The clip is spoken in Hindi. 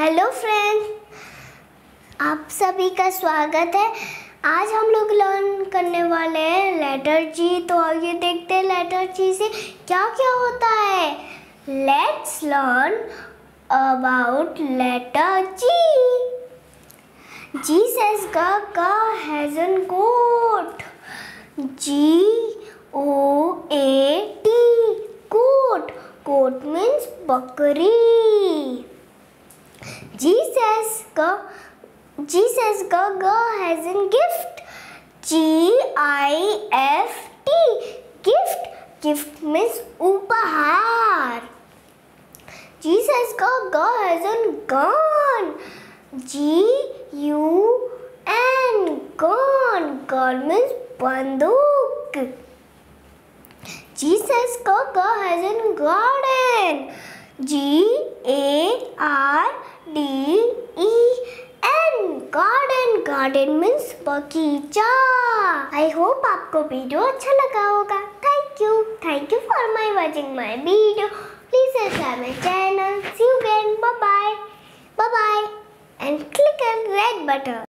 हेलो फ्रेंड्स, आप सभी का स्वागत है। आज हम लोग लर्न करने वाले हैं लेटर जी। तो आइए देखते हैं लेटर जी से क्या क्या होता है। Let's learn about letter G. G says Gaga has a goat. Goat. Goat. Goat means bakri. G says Gaga has a gift. Gift. Gift. Gift means upahar. G says Gaga has a gun. Gun. Gun means banduk. G says Gaga has a garden. Garden. Garden means बगीचा। I hope आपको वीडियो अच्छा लगा होगा। Thank you for watching my video. Please subscribe my channel. See you again. Bye bye. And click on red button.